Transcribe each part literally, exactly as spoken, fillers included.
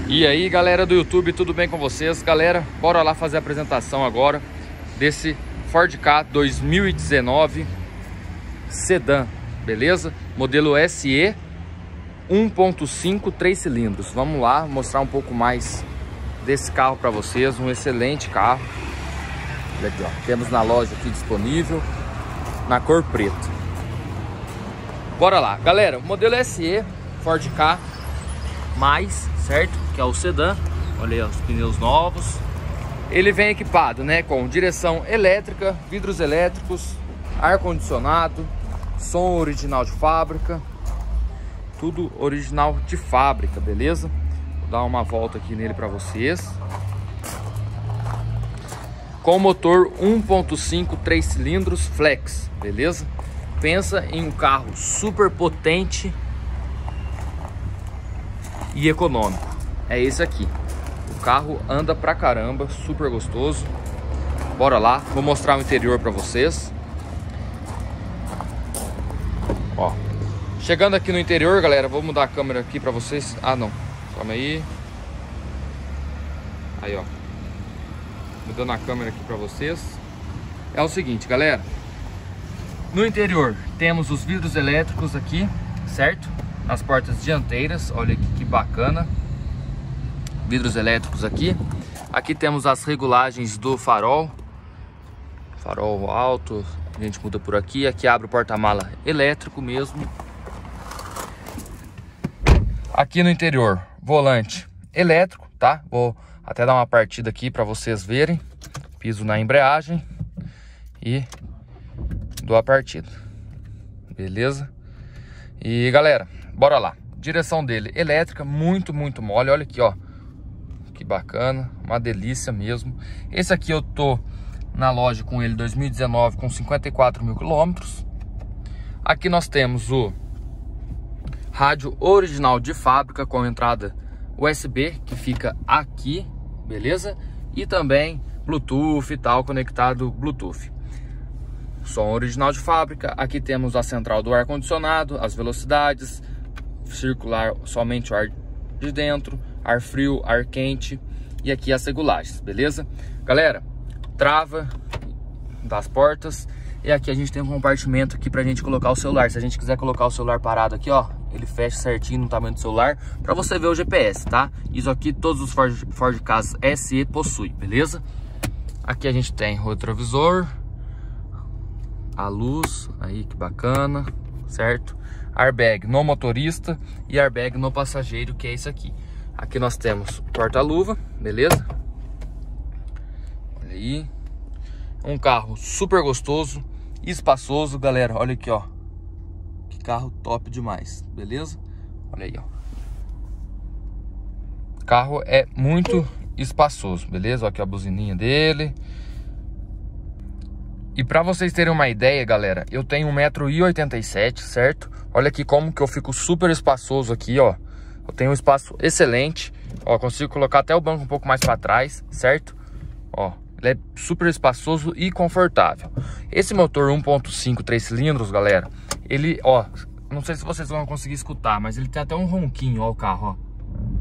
E aí, galera do YouTube, tudo bem com vocês? Galera, bora lá fazer a apresentação agora desse Ford Ka dois mil e dezenove Sedã, beleza? Modelo S E um ponto cinco, três cilindros. Vamos lá mostrar um pouco mais desse carro para vocês. Um excelente carro. Olha aqui, ó. Temos na loja aqui disponível na cor preta. Bora lá, galera. O modelo S E Ford Ka mais, certo? Que é o sedã. Olha aí, ó, os pneus novos. Ele vem equipado, né, com direção elétrica, vidros elétricos, ar condicionado, som original de fábrica, tudo original de fábrica, beleza? Vou dar uma volta aqui nele para vocês. Com motor um ponto cinco, três cilindros flex, beleza? Pensa em um carro super potente e econômico. É esse aqui. O carro anda pra caramba, super gostoso. Bora lá, vou mostrar o interior pra vocês. Ó, chegando aqui no interior, galera, vou mudar a câmera aqui pra vocês. Ah, não, calma aí. Aí, ó, mudando a câmera aqui pra vocês. É o seguinte, galera. No interior temos os vidros elétricos aqui, certo? Nas portas dianteiras, olha aqui que bacana. Vidros elétricos aqui. Aqui temos as regulagens do farol. Farol alto, a gente muda por aqui. Aqui abre o porta-mala elétrico mesmo. Aqui no interior, volante elétrico, tá? Vou até dar uma partida aqui para vocês verem. Piso na embreagem e dou a partida. Beleza? E galera, bora lá. Direção dele elétrica, muito, muito mole. Olha aqui, ó. Que bacana, uma delícia mesmo. Esse aqui eu tô na loja com ele dois mil e dezenove com cinquenta e quatro mil quilômetros. Aqui nós temos o rádio original de fábrica com entrada U S B que fica aqui, beleza? E também Bluetooth e tal, conectado Bluetooth. Som original de fábrica. Aqui temos a central do ar condicionado, as velocidades, circular somente o ar de dentro, ar frio, ar quente, e aqui as regulagens, beleza? Galera, trava das portas, e aqui a gente tem um compartimento aqui pra gente colocar o celular. Se a gente quiser colocar o celular parado aqui, ó, ele fecha certinho no tamanho do celular pra você ver o G P S, tá? Isso aqui todos os Ford, Ford Ka S E possuem, beleza? Aqui a gente tem o retrovisor, a luz, aí que bacana, certo? Airbag no motorista e airbag no passageiro, que é esse aqui. Aqui nós temos porta-luva, beleza? Olha aí. Um carro super gostoso, espaçoso, galera. Olha aqui, ó. Que carro top demais, beleza? Olha aí, ó. O carro é muito espaçoso, beleza? Olha aqui a buzininha dele. E pra vocês terem uma ideia, galera, eu tenho um metro e oitenta e sete, certo? Olha aqui como que eu fico super espaçoso aqui, ó. Eu tenho um espaço excelente, ó, consigo colocar até o banco um pouco mais para trás, certo? Ó, ele é super espaçoso e confortável. Esse motor um ponto cinco, três cilindros, galera, ele, ó, não sei se vocês vão conseguir escutar, mas ele tem até um ronquinho, ó, o carro, ó.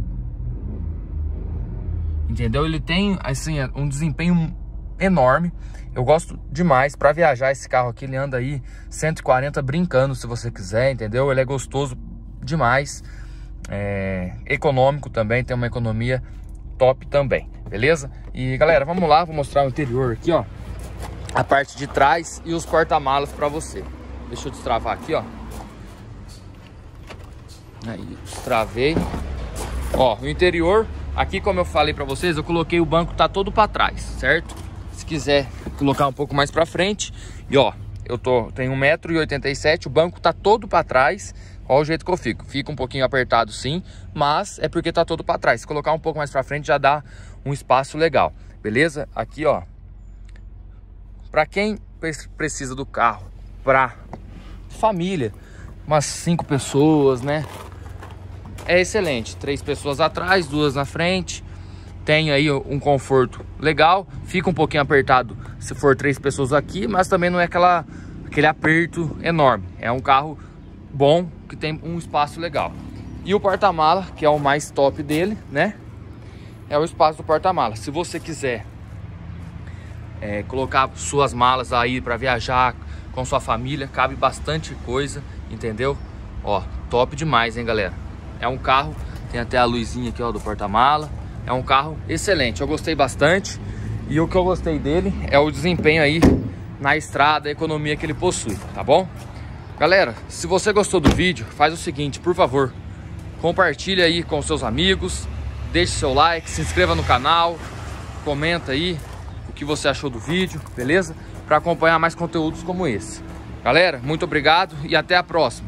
Entendeu? Ele tem, assim, um desempenho enorme. Eu gosto demais para viajar esse carro aqui. Ele anda aí cento e quarenta brincando, se você quiser, entendeu? Ele é gostoso demais. É, econômico também, tem uma economia top também, beleza? E galera, vamos lá, vou mostrar o interior aqui, ó, a parte de trás e os porta-malas para você. Deixa eu destravar aqui, ó. Aí, destravei. Ó, o interior aqui, como eu falei para vocês, eu coloquei o banco, tá todo para trás, certo? Se quiser colocar um pouco mais para frente, e ó, eu tô, tenho um metro e oitenta e sete, o banco tá todo para trás. Olha o jeito que eu fico. Fica um pouquinho apertado sim, mas é porque tá todo para trás. Se colocar um pouco mais para frente já dá um espaço legal, beleza? Aqui, ó, para quem precisa do carro para família, umas cinco pessoas, né? É excelente. Três pessoas atrás, duas na frente. Tem aí um conforto legal. Fica um pouquinho apertado se for três pessoas aqui, mas também não é aquela, aquele aperto enorme. É um carro bom, que tem um espaço legal. E o porta-mala, que é o mais top dele, né? é o espaço do porta-mala. Se você quiser é, colocar suas malas aí para viajar com sua família, cabe bastante coisa, entendeu? Ó, top demais, hein, galera? É um carro, tem até a luzinha aqui, ó, do porta-mala. É um carro excelente, eu gostei bastante. E o que eu gostei dele é o desempenho aí na estrada, a economia que ele possui, tá bom? Galera, se você gostou do vídeo, faz o seguinte, por favor, compartilha aí com seus amigos, deixe seu like, se inscreva no canal, comenta aí o que você achou do vídeo, beleza? Para acompanhar mais conteúdos como esse. Galera, muito obrigado e até a próxima.